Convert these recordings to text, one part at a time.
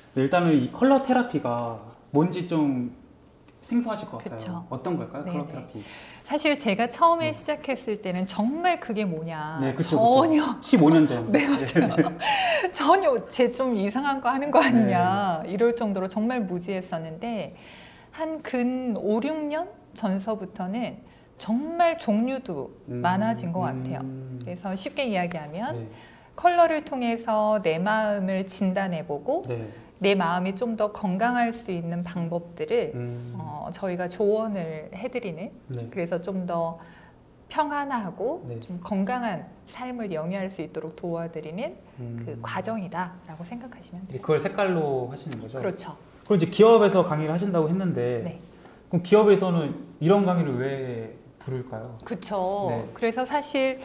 네, 일단은 이 컬러 테라피가 뭔지 좀 생소하실 것 같아요. 그쵸. 어떤 걸까요? 네네. 컬러 테라피. 사실 제가 처음에 네. 시작했을 때는 정말 그게 뭐냐 네, 그쵸, 전혀 그쵸. 15년 전. 네 맞아요. 전혀 쟤 좀 이상한 거 하는 거 아니냐 이럴 정도로 정말 무지했었는데 한 근 5, 6년 전서부터는 정말 종류도 많아진 것 같아요. 그래서 쉽게 이야기하면 네. 컬러를 통해서 내 마음을 진단해보고 네. 내 마음이 좀 더 건강할 수 있는 방법들을 저희가 조언을 해드리는 네. 그래서 좀 더 평안하고 네. 좀 건강한 삶을 영위할 수 있도록 도와드리는 그 과정이다라고 생각하시면 돼요. 그걸 색깔로 하시는 거죠? 그렇죠. 그럼 이제 기업에서 강의를 하신다고 했는데 네. 그럼 기업에서는 이런 강의를 왜 부를까요? 그렇죠. 네. 그래서 사실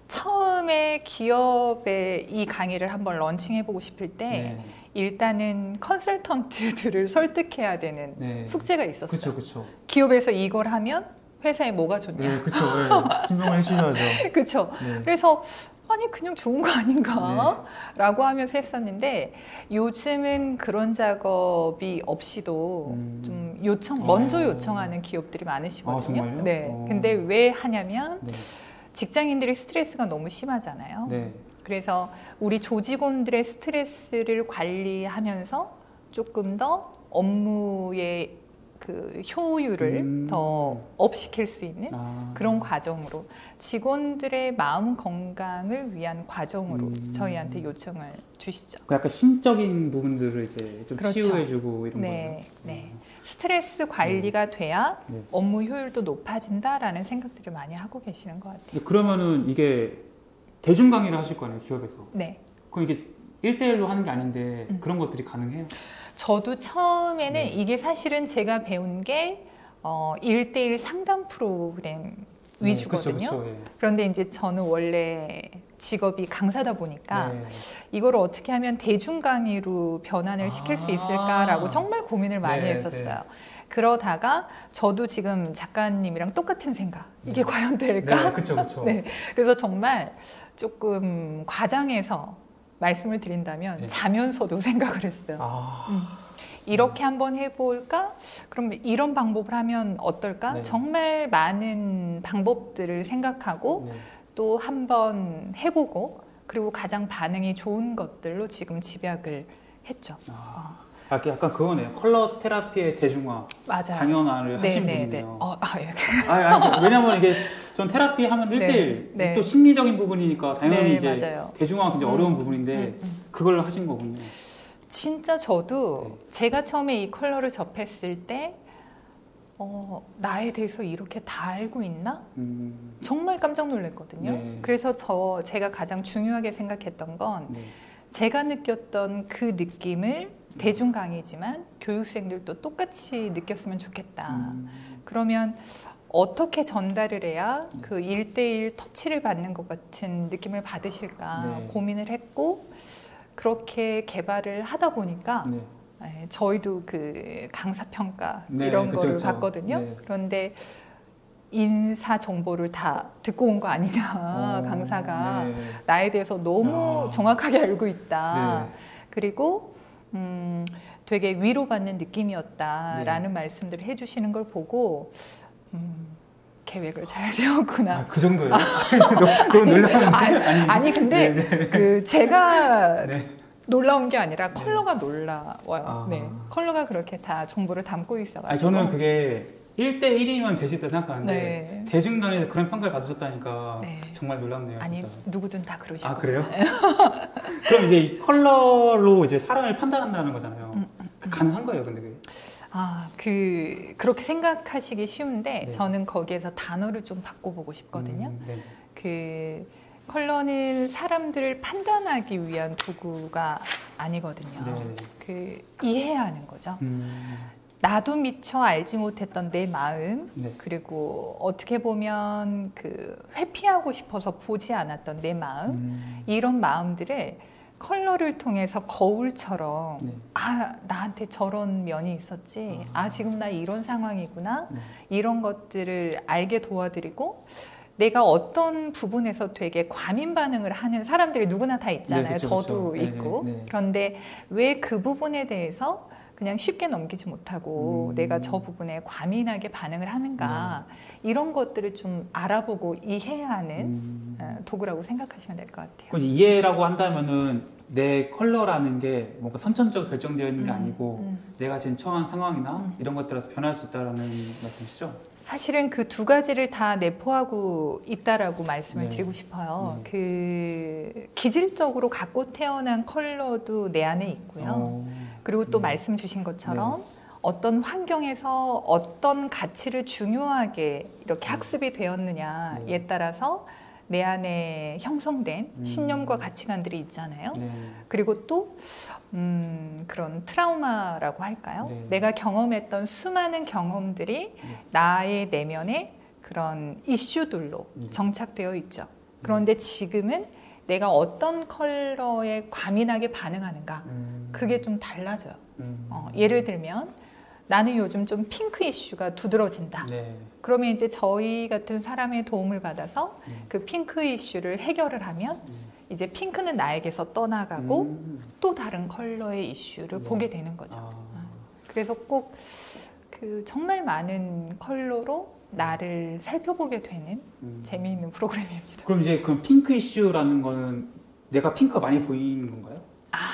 처음에 기업에 이 강의를 한번 런칭해보고 싶을 때 네. 일단은 컨설턴트들을 설득해야 되는 네. 숙제가 있었어요. 그렇죠, 그렇죠. 기업에서 이걸 하면 회사에 뭐가 좋냐. 네, 그렇죠. 네. 증명을 해주셔야죠. 그렇죠. 네. 그래서 아니 그냥 좋은 거 아닌가? 라고 하면서 했었는데 요즘은 그런 작업이 없이도 좀 먼저 요청하는 기업들이 많으시거든요. 아, 정말요? 네. 근데 왜 하냐면 네. 직장인들이 스트레스가 너무 심하잖아요. 네. 그래서 우리 조직원들의 스트레스를 관리하면서 조금 더 업무의 그 효율을 더 업시킬 수 있는 그런 과정으로 직원들의 마음 건강을 위한 과정으로 저희한테 요청을 주시죠. 약간 심적인 부분들을 이제 좀 그렇죠. 치유해주고 이런 네, 거예요. 네. 스트레스 관리가 돼야 네. 업무 효율도 높아진다라는 생각들을 많이 하고 계시는 것 같아요. 그러면은 이게 대중 강의를 하실 거 아니에요, 기업에서? 네. 그럼 이게 1대1로 하는 게 아닌데 그런 것들이 가능해요? 저도 처음에는 이게 사실은 제가 배운 게 1대1 상담 프로그램 위주거든요. 그쵸, 예. 그런데 이제 저는 원래 직업이 강사다 보니까 네. 이걸 어떻게 하면 대중 강의로 변환을 시킬 수 있을까라고 정말 고민을 많이 했었어요. 그러다가 저도 지금 작가님이랑 똑같은 생각. 이게 과연 될까? 네, 그쵸, 그쵸. 네. 그래서 정말 조금 과장해서 말씀을 드린다면 자면서도 생각을 했어요. 이렇게 한번 해볼까? 그럼 이런 방법을 하면 어떨까? 네. 정말 많은 방법들을 생각하고 또 한번 해보고 그리고 가장 반응이 좋은 것들로 지금 집약을 했죠. 약간 그거네요. 컬러 테라피의 대중화, 맞아요. 당연화를 하신 네네네. 분이네요. 예. 왜냐면 이게 전 테라피 하면 1대1 또 심리적인 부분이니까 당연히 이제 맞아요. 대중화가 굉장히 어려운 부분인데 그걸 하신 거군요. 진짜 저도 제가 처음에 이 컬러를 접했을 때 나에 대해서 이렇게 다 알고 있나? 정말 깜짝 놀랐거든요. 네. 그래서 제가 가장 중요하게 생각했던 건 제가 느꼈던 그 느낌을 대중 강의지만 교육생들도 똑같이 느꼈으면 좋겠다. 그러면 어떻게 전달을 해야 그 1대1 터치를 받는 것 같은 느낌을 받으실까 고민을 했고 거렇게 개발을 하다 보니까 저희도 그 강사평가 이런 거를 봤거든요. 그런데 인사 정보를 다 듣고 온 거 아니냐 강사가 나에 대해서 너무 정확하게 알고 있다. 그리고 되게 위로받는 느낌이었다라는 말씀들을 해주시는 걸 보고 계획을 잘 세웠구나. 그 정도예요? 너무 놀라운데? 아니 근데 그 제가 놀라운 게 아니라 컬러가 놀라워요. 컬러가 그렇게 다 정보를 담고 있어가지고. 저는 그게 1대1이면 되실 때 생각하는데 대중 강의에서 그런 평가를 받으셨다니까 정말 놀랍네요. 아니 진짜. 누구든 다 그러시고. 아 그래요? 그럼 이제 이 컬러로 이제 사람을 판단한다는 거잖아요. 가능한 거예요, 근데 그게? 그렇게 생각하시기 쉬운데 저는 거기에서 단어를 좀 바꿔보고 싶거든요. 그 컬러는 사람들을 판단하기 위한 도구가 아니거든요. 그 이해해야 하는 거죠. 나도 미처 알지 못했던 내 마음, 그리고 어떻게 보면 그 회피하고 싶어서 보지 않았던 내 마음, 이런 마음들을 컬러를 통해서 거울처럼 나한테 저런 면이 있었지, 지금 나 이런 상황이구나, 이런 것들을 알게 도와드리고 내가 어떤 부분에서 되게 과민 반응을 하는 사람들이 누구나 다 있잖아요. 네, 그쵸, 저도 그쵸. 있고. 네, 네. 그런데 왜 그 부분에 대해서 그냥 쉽게 넘기지 못하고 내가 저 부분에 과민하게 반응을 하는가, 이런 것들을 좀 알아보고 이해해야 하는 도구라고 생각하시면 될 것 같아요. 이해라고 한다면은 내 컬러라는 게 뭔가 선천적으로 결정되어 있는 게 아니고 내가 지금 처한 상황이나 이런 것들에서 변할 수 있다는 말씀이시죠? 사실은 그 두 가지를 다 내포하고 있다라고 말씀을 네. 드리고 싶어요. 네. 그 기질적으로 갖고 태어난 컬러도 내 안에 있고요. 그리고 또 말씀 주신 것처럼 어떤 환경에서 어떤 가치를 중요하게 이렇게 학습이 되었느냐에 따라서 내 안에 형성된 신념과 가치관들이 있잖아요. 그리고 또 그런 트라우마라고 할까요? 내가 경험했던 수많은 경험들이 나의 내면에 그런 이슈들로 정착되어 있죠. 그런데 지금은 내가 어떤 컬러에 과민하게 반응하는가, 그게 좀 달라져요. 예를 들면 나는 요즘 좀 핑크 이슈가 두드러진다. 그러면 이제 저희 같은 사람의 도움을 받아서 그 핑크 이슈를 해결을 하면 이제 핑크는 나에게서 떠나가고 또 다른 컬러의 이슈를 보게 되는 거죠. 그래서 꼭 그 정말 많은 컬러로 나를 살펴보게 되는 재미있는 프로그램입니다. 그럼 이제 그 핑크 이슈라는 거는 내가 핑크가 많이 보이는 건가요?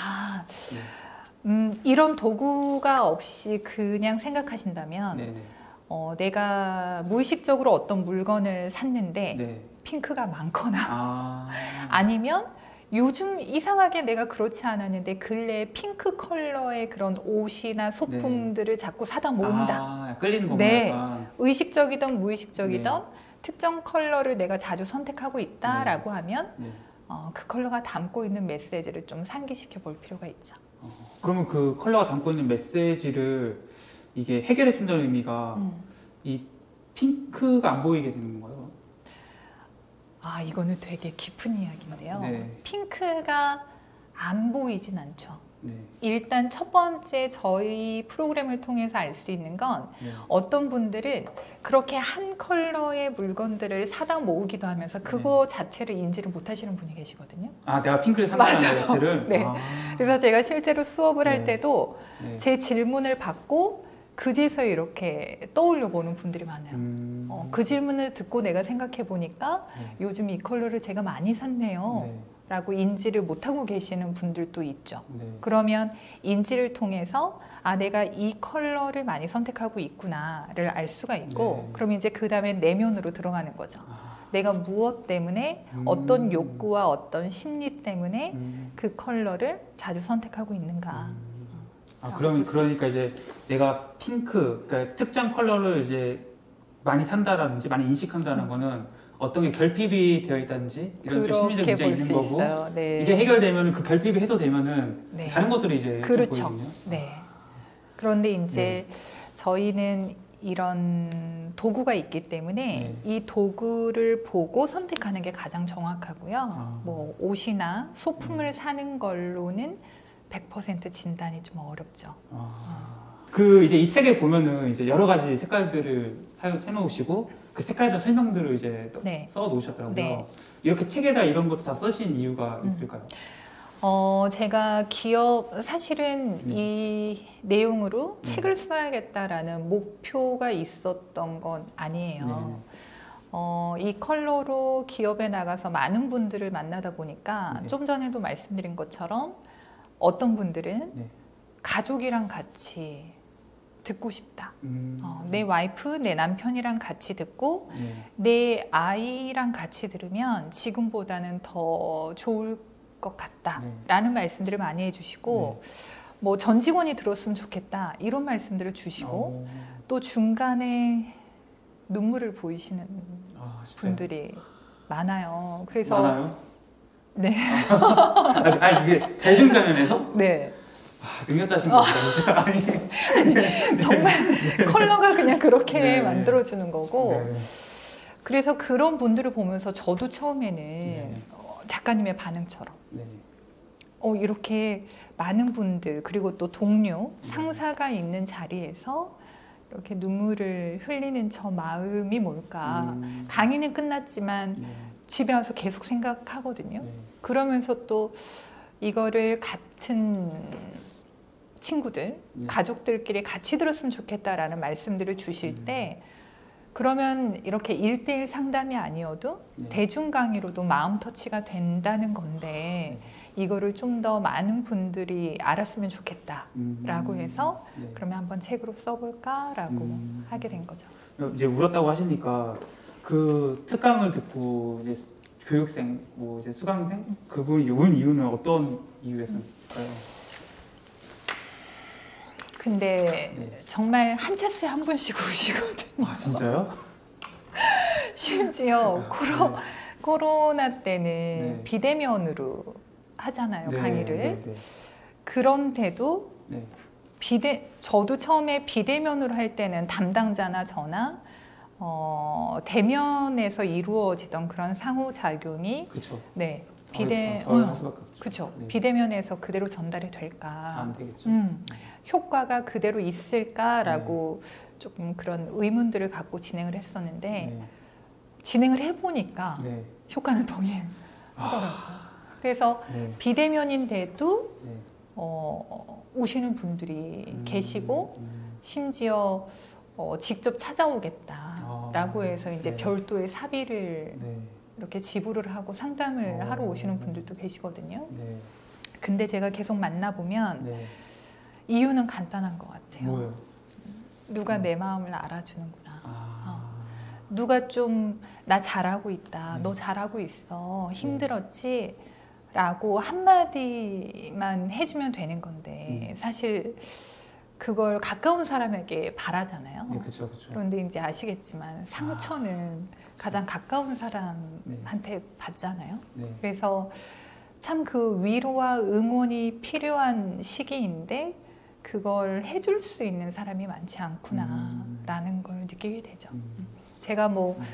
이런 도구가 없이 그냥 생각하신다면 내가 무의식적으로 어떤 물건을 샀는데 핑크가 많거나 아니면 요즘 이상하게 내가 그렇지 않았는데 근래에 핑크 컬러의 그런 옷이나 소품들을 자꾸 사다 모은다. 끌리는 거구나. 의식적이든 무의식적이든 특정 컬러를 내가 자주 선택하고 있다라고 하면 그 컬러가 담고 있는 메시지를 좀 상기시켜 볼 필요가 있죠. 그러면 그 컬러가 담고 있는 메시지를 이게 해결해 준다는 의미가 이 핑크가 안 보이게 되는 건가요? 이거는 되게 깊은 이야기인데요. 핑크가 안 보이진 않죠. 일단 첫 번째 저희 프로그램을 통해서 알 수 있는 건 어떤 분들은 그렇게 한 컬러의 물건들을 사다 모으기도 하면서 그거 자체를 인지를 못 하시는 분이 계시거든요. 내가 핑크를 산다는 자체를? 그래서 제가 실제로 수업을 할 때도 제 질문을 받고 그제서 이렇게 떠올려 보는 분들이 많아요. 그 질문을 듣고 내가 생각해 보니까 요즘 이 컬러를 제가 많이 샀네요. 라고 인지를 못하고 계시는 분들도 있죠. 그러면 인지를 통해서 내가 이 컬러를 많이 선택하고 있구나를 알 수가 있고 그럼 이제 그 다음에 내면으로 들어가는 거죠. 내가 무엇 때문에 어떤 욕구와 어떤 심리 때문에 그 컬러를 자주 선택하고 있는가. 그러니까 이제 내가 핑크, 그러니까 특정 컬러를 이제 많이 산다라든지 많이 인식한다는 거는 어떤 게 결핍이 되어 있다든지 이런 좀 심리적 문제가 있는 거고 이게 해결되면 그 결핍이 해소되면은 다른 것들이 이제 그렇죠. 그런데 이제 저희는 이런 도구가 있기 때문에 이 도구를 보고 선택하는 게 가장 정확하고요. 뭐 옷이나 소품을 사는 걸로는 100% 진단이 좀 어렵죠. 그 이제 이 책에 보면은 이제 여러 가지 색깔들을 해놓으시고 그 색깔에서 설명들을 이제 써 놓으셨더라고요. 이렇게 책에다 이런 것도 다 쓰신 이유가 있을까요? 제가 사실은 이 내용으로 책을 써야겠다라는 목표가 있었던 건 아니에요. 이 컬러로 기업에 나가서 많은 분들을 만나다 보니까 좀 전에도 말씀드린 것처럼 어떤 분들은 가족이랑 같이 듣고 싶다. 내 와이프, 내 남편이랑 같이 듣고 내 아이랑 같이 들으면 지금보다는 더 좋을 것 같다. 라는 말씀들을 많이 해주시고 뭐 전 직원이 들었으면 좋겠다. 이런 말씀들을 주시고 또 중간에 눈물을 보이시는 분들이 많아요. 그래서 많아요? 이게 대중강연에서? 능력자신 겁니다, 진짜. 정말 컬러가 그냥 그렇게 만들어주는 거고. 그래서 그런 분들을 보면서 저도 처음에는 작가님의 반응처럼 이렇게 많은 분들 그리고 또 동료, 상사가 있는 자리에서 이렇게 눈물을 흘리는 저 마음이 뭘까. 강의는 끝났지만 네. 집에 와서 계속 생각하거든요. 네. 그러면서 또 이거를 같은 친구들, 네. 가족들끼리 같이 들었으면 좋겠다라는 말씀들을 주실 때 그러면 이렇게 1대1 상담이 아니어도 네. 대중 강의로도 마음 터치가 된다는 건데 이거를 좀 더 많은 분들이 알았으면 좋겠다라고 해서 네. 그러면 한번 책으로 써볼까라고 하게 된 거죠. 이제 울었다고 하시니까 그 특강을 듣고 이제 교육생, 뭐 이제 수강생 그분이 운 이유는 어떤 이유에서일까요? 근데 네. 정말 한 차수에 한 분씩 우시거든요. 아 진짜요? 심지어 코로나 때는 네. 비대면으로 하잖아요, 네, 강의를. 네, 네. 그런데도 네. 저도 처음에 비대면으로 할 때는 담당자나 저나 대면에서 이루어지던 그런 상호작용이 그렇죠. 할 수밖에 없죠. 그렇죠. 네. 비대면에서 그대로 전달이 될까? 안 되겠죠. 효과가 그대로 있을까라고 조금 그런 의문들을 갖고 진행을 했었는데 네. 진행을 해보니까 네. 효과는 동일하더라고요. 그래서 네. 비대면인데도 네. 우시는 분들이 계시고 심지어 직접 찾아오겠다라고 해서 이제 네. 별도의 사비를 네. 이렇게 지불을 하고 상담을 하러 오시는 분들도 계시거든요. 네. 근데 제가 계속 만나보면 네. 이유는 간단한 것 같아요. 뭐예요? 누가 내 마음을 알아주는구나. 아. 누가 좀 나 잘하고 있다. 네. 너 잘하고 있어. 힘들었지? 라고 한마디만 해주면 되는 건데 사실 그걸 가까운 사람에게 바라잖아요. 네, 그렇죠, 그렇죠. 그런데 이제 아시겠지만 상처는 가장 가까운 사람한테 받잖아요. 네. 그래서 참 그 위로와 응원이 필요한 시기인데 그걸 해줄 수 있는 사람이 많지 않구나라는 걸 느끼게 되죠. 제가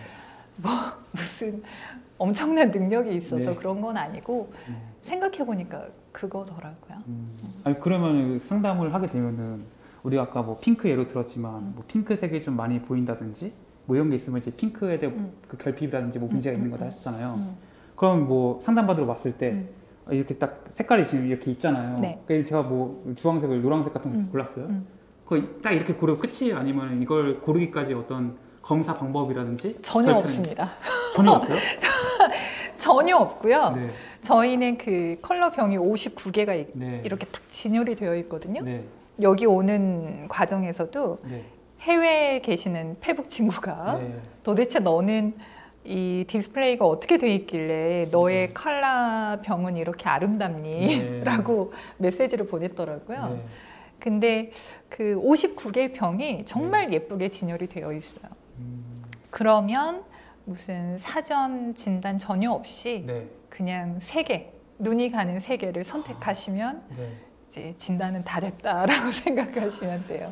무슨 엄청난 능력이 있어서 네. 그런 건 아니고 생각해 보니까 그거더라고요. 아니 그러면 상담을 하게 되면은 우리가 아까 뭐 핑크 예로 들었지만 뭐 핑크색이 좀 많이 보인다든지 뭐 이런 게 있으면 이제 핑크에 대한 그 결핍이라든지 뭐 문제가 있는 거다 하셨잖아요. 그럼 뭐 상담받으러 왔을 때 이렇게 딱 색깔이 지금 이렇게 있잖아요. 네. 그러니까 제가 뭐 주황색을 노란색 같은 거 골랐어요. 그거 딱 이렇게 고르고 끝이에요? 아니면 이걸 고르기까지 어떤 검사 방법이라든지 전혀 절차는- 없습니다. 전혀 없어요? 전혀 없고요. 네. 저희는 그 컬러 병이 59개가 네. 이렇게 딱 진열이 되어 있거든요. 네. 여기 오는 과정에서도 네. 해외에 계시는 페북 친구가 네. 도대체 너는 이 디스플레이가 어떻게 돼 있길래 너의 컬러 병은 이렇게 아름답니? 네. 라고 메시지를 보냈더라고요. 네. 근데 그 59개의 병이 정말 예쁘게 진열이 되어 있어요. 그러면 무슨 사전 진단 전혀 없이 네. 그냥 3개, 눈이 가는 3개를 선택하시면 네. 이제 진단은 다 됐다라고 생각하시면 돼요.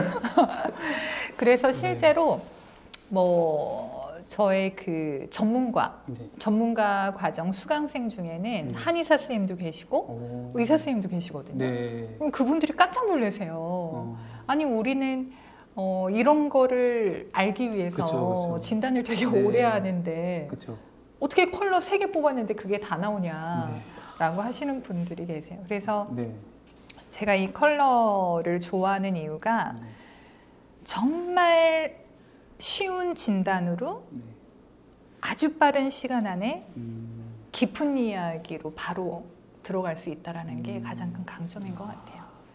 그래서 실제로 뭐 저의 그 전문가 과정 수강생 중에는 한의사 선생님도 계시고 의사 선생님도 계시거든요. 네. 그럼 그분들이 깜짝 놀라세요. 아니 우리는 이런 거를 알기 위해서 그쵸. 진단을 되게 네. 오래 하는데 그렇죠. 어떻게 컬러 3개 뽑았는데 그게 다 나오냐라고 네. 하시는 분들이 계세요. 그래서 네. 제가 이 컬러를 좋아하는 이유가 정말 쉬운 진단으로 네. 아주 빠른 시간 안에 깊은 이야기로 바로 들어갈 수 있다는 게 가장 큰 강점인 것 같아요.